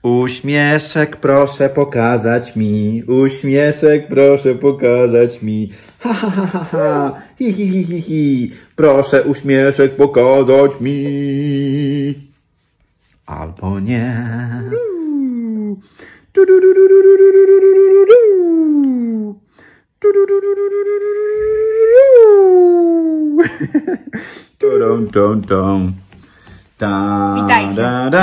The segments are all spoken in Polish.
Uśmieszek proszę pokazać mi, uśmieszek proszę pokazać mi. Ha, ha, ha, ha, ha. Hi, hi, hi, hi, hi. Proszę uśmieszek pokazać mi. Albo nie. Witajcie.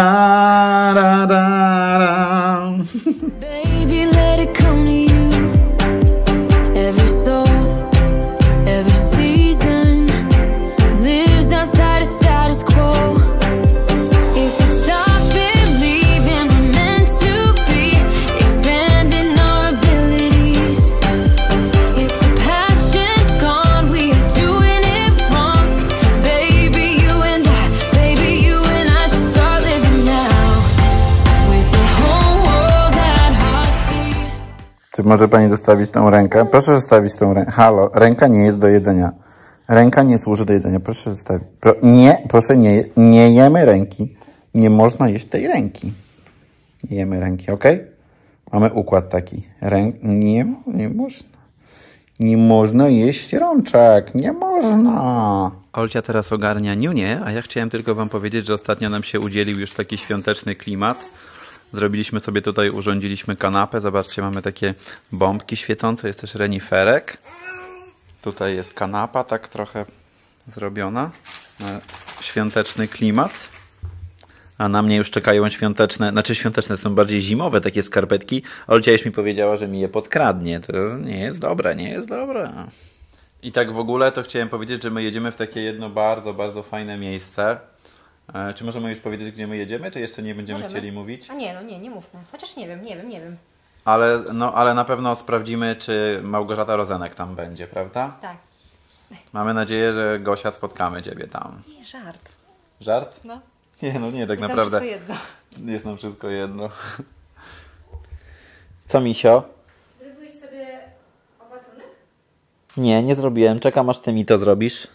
Baby, let it come to you. Every soul, every season lives outside of status quo. If we stop believing we're meant to be, expanding our abilities. If the passion's gone, we are doing it wrong. Baby, you and I should start living now. With the whole world at our feet. Czy może pani zostawić tą rękę? Proszę zostawić tą rękę. Halo, ręka nie jest do jedzenia. Ręka nie służy do jedzenia. Proszę zostawić. Proszę nie jemy ręki. Nie można jeść tej ręki. Nie jemy ręki, ok? Mamy układ taki. Nie można. Nie można jeść rączek. Nie można. Olcia teraz ogarnia niunię, a ja chciałem tylko wam powiedzieć, że ostatnio nam się udzielił już taki świąteczny klimat. Zrobiliśmy sobie tutaj, urządziliśmy kanapę. Zobaczcie, mamy takie bombki świecące. Jest też reniferek. Tutaj jest kanapa, tak trochę zrobiona. Świąteczny klimat. A na mnie już czekają świąteczne, są bardziej zimowe takie skarpetki. Olcia już mi powiedziała, że mi je podkradnie. To nie jest dobre, nie jest dobre. I tak w ogóle to chciałem powiedzieć, że my jedziemy w takie jedno bardzo, bardzo fajne miejsce. Czy możemy już powiedzieć, gdzie my jedziemy, czy jeszcze nie będziemy chcieli mówić? A nie mówmy. Chociaż nie wiem. Ale na pewno sprawdzimy, czy Małgorzata Rozenek tam będzie, prawda? Tak. Mamy nadzieję, że Gosia, spotkamy ciebie tam. Nie, żart. Żart? No. Nie, tak Jest naprawdę. nam wszystko jedno. Jest nam wszystko jedno. Co, misio? Zrobiłeś sobie opatrunek? Nie zrobiłem. Czekam, aż ty mi to zrobisz.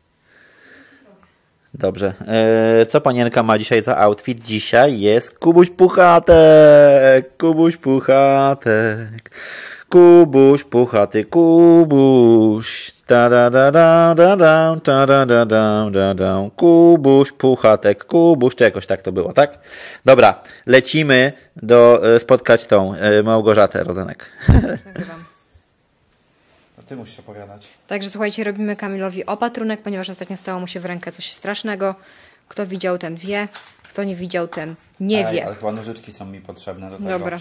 Dobrze. Co panienka ma dzisiaj za outfit? Dzisiaj jest Kubuś Puchatek. Kubuś Puchatek. Kubuś Puchaty, Kubuś. Da da da da da da da da da da da da. Kubuś Puchatek, Kubuś. Czy jakoś tak to było, tak? Dobra, lecimy spotkać tą Małgorzatę Rozenek. Nagrywam. Ty musisz opowiadać. Także słuchajcie, robimy Kamilowi opatrunek, ponieważ ostatnio stało mu się w rękę coś strasznego. Kto widział, ten wie. Kto nie widział, ten nie wie. Ale chyba nożyczki są mi potrzebne do tego. Dobra.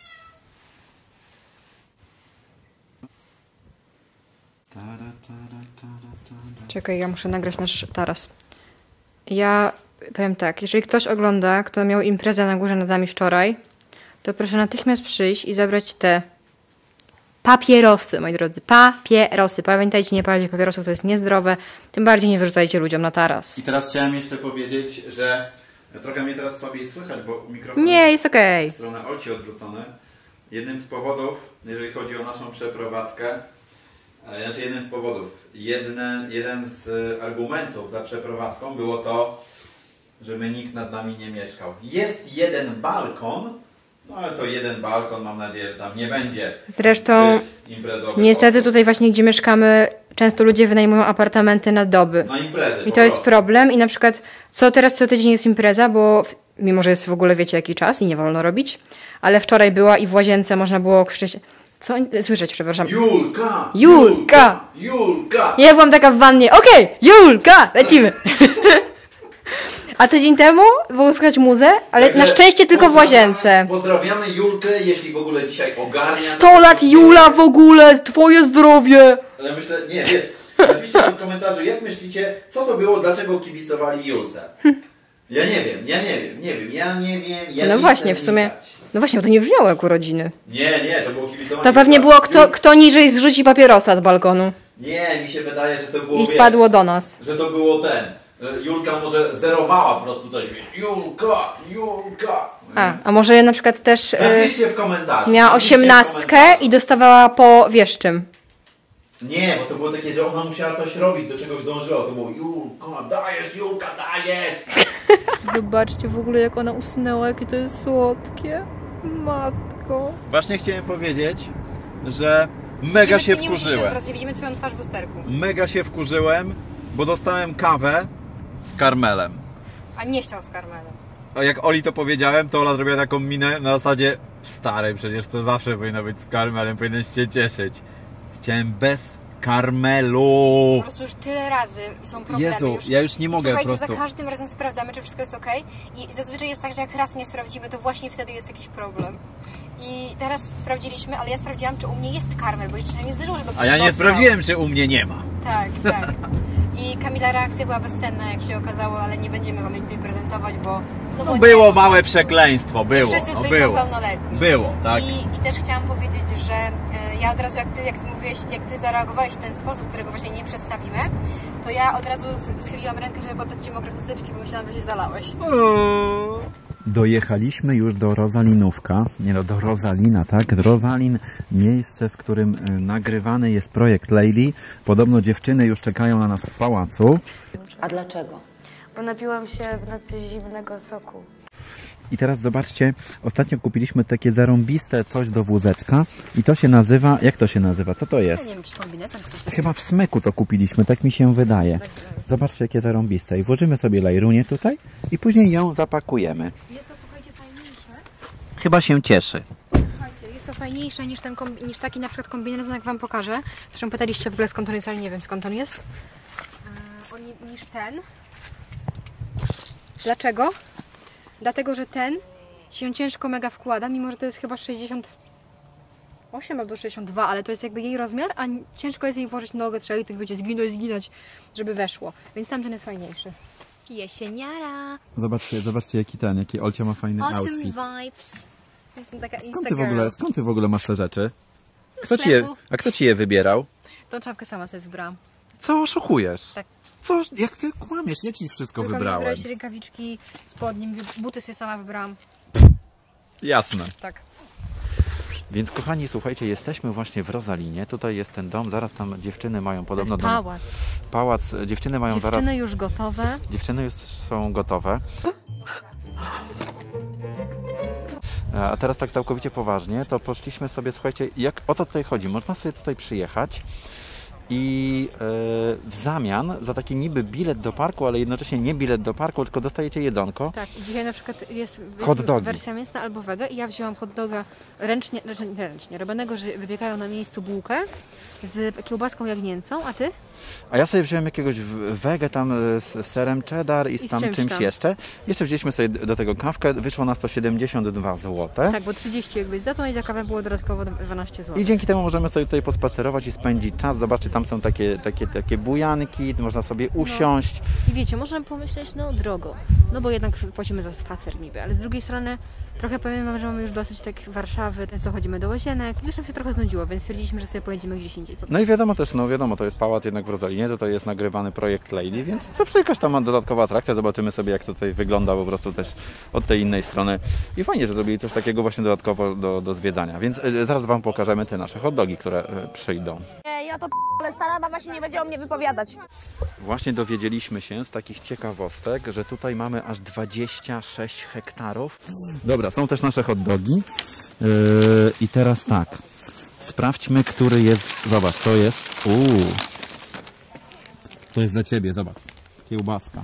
Czekaj, ja muszę nagrać nasz taras. Ja powiem tak, jeżeli ktoś ogląda, kto miał imprezę na górze nad nami wczoraj, to proszę natychmiast przyjść i zabrać te papierosy, moi drodzy. Papierosy. Pamiętajcie, nie palcie papierosów, to jest niezdrowe. Tym bardziej nie wyrzucajcie ludziom na taras. I teraz chciałem jeszcze powiedzieć, że trochę mnie teraz słabiej słychać, bo mikrofon Nie, jest okej. w stronę Olci odwrócony. Jednym z powodów, jeżeli chodzi o naszą przeprowadzkę, jeden z powodów, jeden z argumentów za przeprowadzką było to, żeby nikt nad nami nie mieszkał. Jest jeden balkon, no ale to jeden balkon, mam nadzieję, że tam nie będzie. Zresztą niestety tutaj właśnie, gdzie mieszkamy, często ludzie wynajmują apartamenty na doby. Na imprezy. I to jest problem. I na przykład co tydzień jest impreza, bo mimo, że jest w ogóle wiecie jaki czas i nie wolno robić, ale wczoraj była i w łazience można było krzyczeć. Co? Słyszeć, przepraszam. Julka! Julka! Julka! Ja byłam taka w wannie. Okej, Julka! Lecimy! A tydzień temu było słychać muzę, ale Także na szczęście tylko w łazience. Pozdrawiamy Julkę, jeśli w ogóle dzisiaj ogarnia. 100 lat Jula w ogóle, twoje zdrowie! Ale myślę, nie, wiesz, napiszcie w komentarzu, jak myślicie, co to było, dlaczego kibicowali Julce? Ja nie wiem. No właśnie, w sumie. No właśnie, bo to nie brzmiało jak urodziny. Nie, to było kibicowanie. To pewnie było kto niżej zrzuci papierosa z balkonu. Nie, mi się wydaje, że to było, I spadło do nas. że to było Julka może zerowała po prostu coś. Julka. A może na przykład też Napiszcie w komentarzu. miała 18 i dostawała po wieszczym. Nie, bo to było takie, że ona musiała coś robić, do czegoś dążyła. To było Julka, dajesz! Zobaczcie w ogóle, jak ona usunęła, jakie to jest słodkie. Matko. Właśnie chciałem powiedzieć, że mega się wkurzyłem. Widzimy twoją twarz w lusterku. Mega się wkurzyłem, bo dostałem kawę z karmelem. A nie chciał z karmelem. A jak Oli to powiedziałem, to Ola zrobiła taką minę na zasadzie stary, przecież to zawsze powinno być z karmelem, powinieneś się cieszyć. Chciałem bez karmelu. Po prostu już tyle razy są problemy. Jezu, ja już nie mogę. Słuchajcie, po prostu. za każdym razem sprawdzamy, czy wszystko jest ok. I zazwyczaj jest tak, że jak raz nie sprawdzimy, to właśnie wtedy jest jakiś problem. I teraz sprawdziliśmy, ale ja sprawdziłam, czy u mnie jest karmel, bo jeszcze się nie zdarzyło, żeby A ja nie sprawdziłem, czy u mnie nie ma. Tak, tak. I Kamila reakcja była bezcenna, jak się okazało, ale nie będziemy wam jej tutaj prezentować, bo... No było małe przekleństwo, było. Wszyscy tutaj było. są pełnoletni. Było, tak. I też chciałam powiedzieć, że ja od razu, jak ty mówiłeś, jak ty zareagowałeś w ten sposób, którego właśnie nie przedstawimy, to ja od razu schyliłam rękę, żeby podać ci mokre chusteczki, bo myślałam, że się zalałeś. Dojechaliśmy już do Rozalinówka, nie no, do Rozalina, tak? Rozalin, miejsce, w którym nagrywany jest projekt Lady. Podobno dziewczyny już czekają na nas w pałacu. A dlaczego? Bo napiłam się w nocy zimnego soku. I teraz zobaczcie, ostatnio kupiliśmy takie zarąbiste coś do wózeczka i to się nazywa, jak to się nazywa? Co to jest? Ja nie wiem, czy kombinezon, czy coś takiego. Chyba w Smyku to kupiliśmy, tak mi się wydaje. Zobaczcie, jakie zarąbiste. I włożymy sobie lajrunię tutaj i później ją zapakujemy. Jest to, słuchajcie, fajniejsze. Chyba się cieszy. Słuchajcie, jest to fajniejsze niż taki na przykład kombinezon, jak wam pokażę. Zresztą pytaliście w ogóle, skąd on jest, ale nie wiem, skąd on jest. Niż ten. Dlaczego? Dlatego, że ten się ciężko mega wkłada, mimo że to jest chyba 68 albo 62, ale to jest jakby jej rozmiar, a ciężko jest jej włożyć nogę, trzeba jej tak wiecie, zginąć, żeby weszło. Więc tamten jest fajniejszy. Jesieniara. Zobaczcie jaki Olcia ma fajny outfit. Vibes. Jestem taka Skąd ty w ogóle masz te rzeczy? Kto ci je wybierał? Tą czapkę sama sobie wybrałam. Co oszukujesz? Tak. Co? Jak ty kłamiesz? Ja ci wszystko Tylko wybrałem. wybrałeś rękawiczki, spodnie, buty sobie sama wybrałam. Jasne. Tak. Więc kochani, słuchajcie, jesteśmy właśnie w Rozalinie. Tutaj jest ten dom, zaraz tam dziewczyny mają podobno dom. Pałac. Pałac. Dziewczyny mają zaraz... Dziewczyny już gotowe. Dziewczyny już są gotowe. A teraz tak całkowicie poważnie, to poszliśmy sobie, słuchajcie, o co tutaj chodzi? Można sobie tutaj przyjechać i w zamian za taki niby bilet do parku, ale jednocześnie nie bilet do parku, tylko dostajecie jedzonko. Tak, i dzisiaj na przykład jest wersja mięsna albo wege i ja wzięłam hot doga ręcznie, robionego, że wypiekają na miejscu bułkę z kiełbaską jagnięcą, a ty? A ja sobie wziąłem jakiegoś wege tam z serem cheddar i z tam czymś tam. Jeszcze. Jeszcze wzięliśmy sobie do tego kawkę, wyszło na 172 zł. Tak, bo 30 jakbyś za to i za kawę było dodatkowo 12 zł. I dzięki temu możemy sobie tutaj pospacerować i spędzić czas. Zobaczcie, tam są takie bujanki, można sobie usiąść. No. I wiecie, można pomyśleć, no drogo, no bo jednak płacimy za spacer niby, ale z drugiej strony trochę powiem wam, że mamy już dosyć tak Warszawy, często chodzimy do Łazienek, już nam się trochę znudziło, więc stwierdziliśmy, że sobie pojedziemy gdzieś indziej. No i wiadomo też, to jest pałac jednak w Rozalinie, tutaj jest nagrywany projekt Lady, więc zawsze jakaś tam dodatkowa atrakcja, zobaczymy sobie jak to tutaj wygląda po prostu też od tej innej strony i fajnie, że zrobili coś takiego właśnie dodatkowo do zwiedzania, więc zaraz wam pokażemy te nasze hot dogi, które przyjdą. Ja to ale stara mama się nie będzie o mnie wypowiadać. Właśnie dowiedzieliśmy się z takich ciekawostek, że tutaj mamy aż 26 hektarów. Dobra, są też nasze hot dogi. I teraz tak. Sprawdźmy, który jest. Zobacz, to jest. To jest dla ciebie, zobacz. Kiełbaska.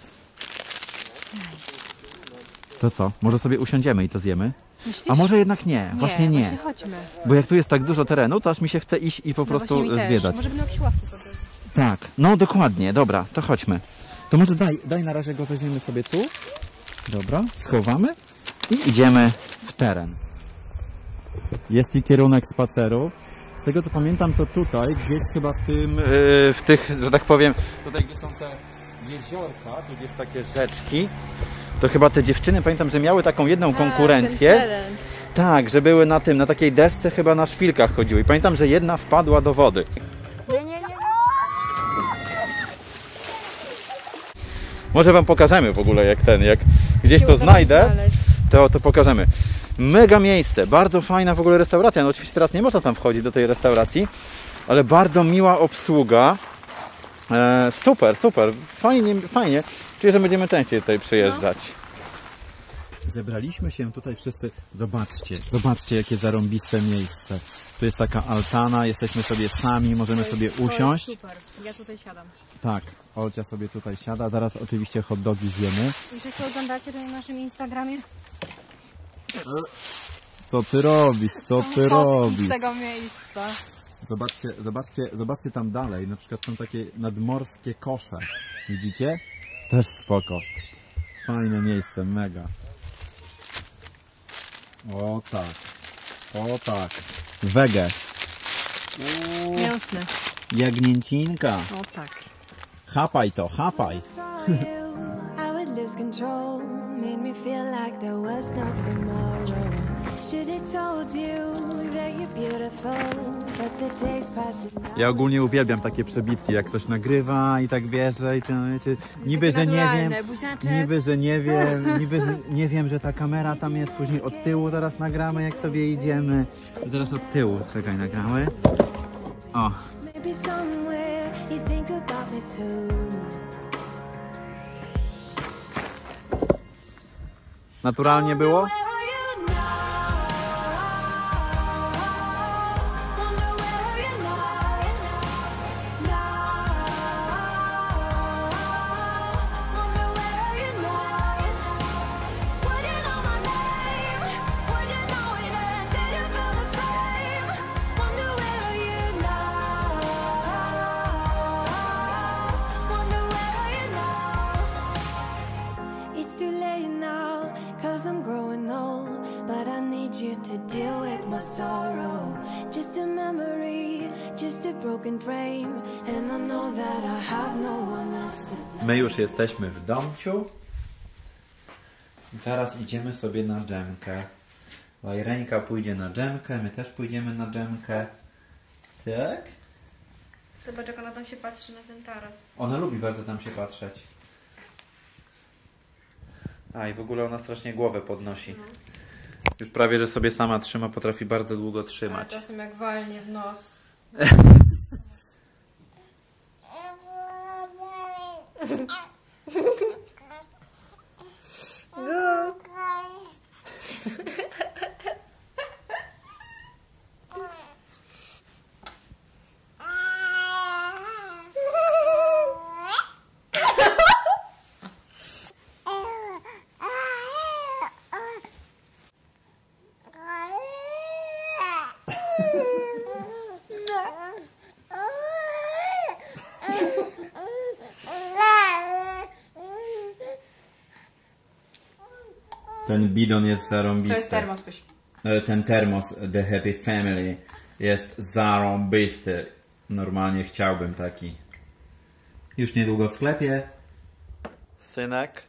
Nice. To co? Może sobie usiądziemy i to zjemy? Myślisz? A może jednak nie? Właśnie nie. Właśnie chodźmy. Bo jak tu jest tak dużo terenu, to aż mi się chce iść i po prostu zwiedzać. Może będą jakieś ławki po drodze. Tak, no dokładnie, dobra, to chodźmy. To może daj na razie go weźmiemy sobie tu. Dobra, schowamy i idziemy w teren. Jest i kierunek spaceru. Z tego co pamiętam, to tutaj, gdzieś chyba w tych, że tak powiem, tutaj gdzie są te jeziorka, tu gdzieś takie rzeczki, to chyba te dziewczyny, pamiętam, że miały taką jedną konkurencję. Tak, że były na takiej desce chyba na szpilkach chodziły. I pamiętam, że jedna wpadła do wody. Nie. Może wam pokażemy w ogóle jak gdzieś to znajdę, to pokażemy. Mega miejsce, bardzo fajna w ogóle restauracja. No oczywiście teraz nie można tam wchodzić do tej restauracji, ale bardzo miła obsługa. Super, super. Fajnie, fajnie. Czyli, że będziemy częściej tutaj przyjeżdżać. Zebraliśmy się tutaj wszyscy. Zobaczcie jakie zarąbiste miejsce. Tu jest taka altana, jesteśmy sobie sami, możemy sobie usiąść. Super, ja tutaj siadam. Tak, Olcia sobie tutaj siada. Zaraz oczywiście hot dogi zjemy. Już jak oglądacie to na naszym Instagramie? Co ty robisz? Co ty Z robisz? tego miejsca. Zobaczcie tam dalej. Na przykład są takie nadmorskie kosze. Widzicie? Też spoko. Fajne miejsce, mega. O tak. O tak. Wege. Mięsny. Jagnięcinka. O tak. Chapaj to, chapaj. Saw you, I would lose control. Made me feel like there was no tomorrow. Should have told you that you're beautiful, but the days passing. Ja ogólnie uwielbiam takie przebitki, jak ktoś nagrywa i tak bierze i to wiecie, niby, że nie wiem, niby, że nie wiem, że ta kamera tam jest, później od tyłu zaraz nagramy, jak sobie idziemy. Zaraz od tyłu, czekaj, nagramy. O. Maybe somewhere you think about me too. Naturalnie było? Where are you now? Wonder where are you now? Wonder where are you now? Would you know my name? Would you know it? And did you feel the same? Wonder where are you now? Wonder where are you now? It's too late now, 'cause I'm growing old, but I need you to deal with my sorrow. Just a memory, just a broken frame, and I know that I have no one else to. My już jesteśmy w domciu. Zaraz idziemy sobie na dżemkę. Lajreńka pójdzie na dżemkę, my też pójdziemy na dżemkę. Tak? Zobacz, jak ona tam się patrzy na ten taras. Ona lubi bardzo tam się patrzeć. A i w ogóle ona strasznie głowę podnosi. Już prawie, że sobie sama trzyma, potrafi bardzo długo trzymać. Czasem jak walnie w nos. Ten bidon jest zarąbisty. To jest termos, byś. Ten termos The Happy Family jest zarąbisty. Normalnie chciałbym taki. Już niedługo w sklepie. Synek.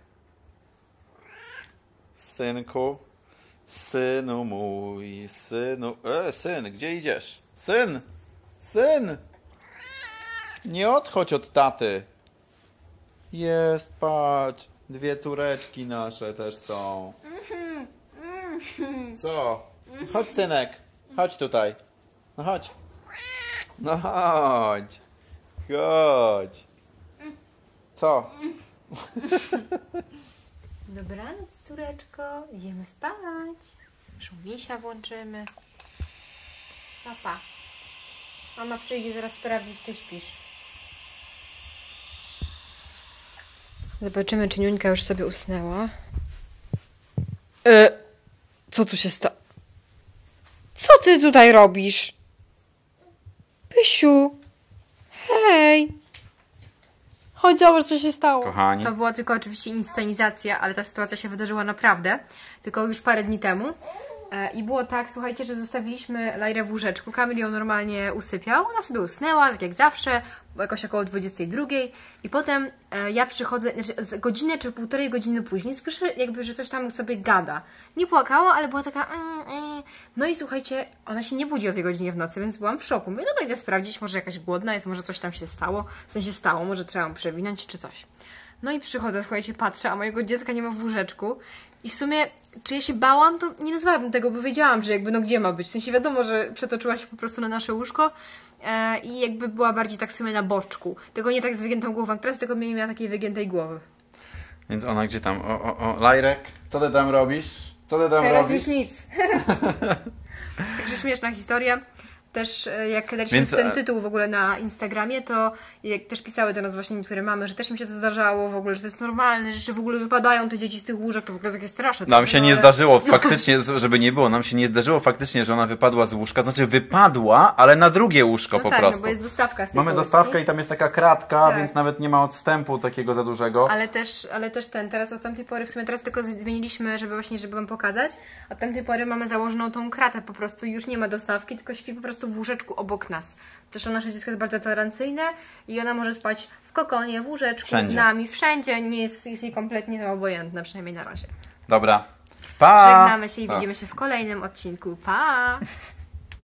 Synku. Synu mój. Synu. Syn, gdzie idziesz? Syn! Syn! Nie odchodź od taty. Jest, patrz. Dwie córeczki nasze też są. Co? Chodź, synek. Chodź tutaj. No chodź. No chodź. Chodź. Co? Dobranoc, córeczko. Idziemy spać. Szumisia włączymy. Papa. Mama przyjdzie zaraz sprawdzić, czy śpisz. Zobaczymy, czy Niuńka już sobie usnęła. Co tu się stało? Co ty tutaj robisz? Pysiu. Hej. Chodź, zobacz, co się stało. Kochani. To była tylko oczywiście inscenizacja, ale ta sytuacja się wydarzyła naprawdę. Tylko już parę dni temu. I było tak, słuchajcie, że zostawiliśmy Lajrę w łóżeczku. Kamil ją normalnie usypiał. Ona sobie usnęła, tak jak zawsze, jakoś około 22. I potem ja przychodzę, znaczy godzinę czy półtorej godziny później słyszę jakby, że coś tam sobie gada. Nie płakała, ale była taka... No i słuchajcie, ona się nie budzi o tej godzinie w nocy, więc byłam w szoku. Mówię, dobra, idę sprawdzić, może jakaś głodna jest, może coś tam się stało. W sensie stało, może trzeba ją przewinąć czy coś. No i przychodzę, słuchajcie, patrzę, a mojego dziecka nie ma w łóżeczku I w sumie, czy ja się bałam, to nie nazwałabym tego, bo wiedziałam, że jakby no gdzie ma być. W sensie wiadomo, że przetoczyła się po prostu na nasze łóżko i jakby była bardziej tak w sumie na boczku. Tylko nie tak z wygiętą głową, teraz tylko nie miała takiej wygiętej głowy. Więc ona gdzie tam? Lajrek, co ty tam robisz? Co ty tam Teraz robisz? już nic. Także śmieszna historia. Też jak daliśmy ten tytuł w ogóle na Instagramie, to jak też pisały do nas właśnie niektóre mamy, że też im się to zdarzało w ogóle, że to jest normalne, że w ogóle wypadają te dzieci z tych łóżek, to w ogóle takie straszne. Nam się nie zdarzyło faktycznie, żeby nie było, nam się nie zdarzyło faktycznie, że ona wypadła z łóżka, znaczy wypadła, ale na drugie łóżko po prostu. No bo jest dostawka z tej Mamy Polski. dostawkę i tam jest taka kratka, Tak. więc nawet nie ma odstępu takiego za dużego. Ale też teraz od tamtej pory, w sumie teraz tylko zmieniliśmy, żeby wam pokazać, od tamtej pory mamy założoną tą kratę po prostu, już nie ma dostawki, tylko śpi po prostu w łóżeczku obok nas. Zresztą nasze dziecko jest bardzo tolerancyjne i ona może spać w kokonie, w łóżeczku, Wszędzie. z nami, wszędzie, nie jest jej kompletnie obojętna, przynajmniej na razie. Dobra. Pa! Żegnamy się i widzimy się w kolejnym odcinku. Pa!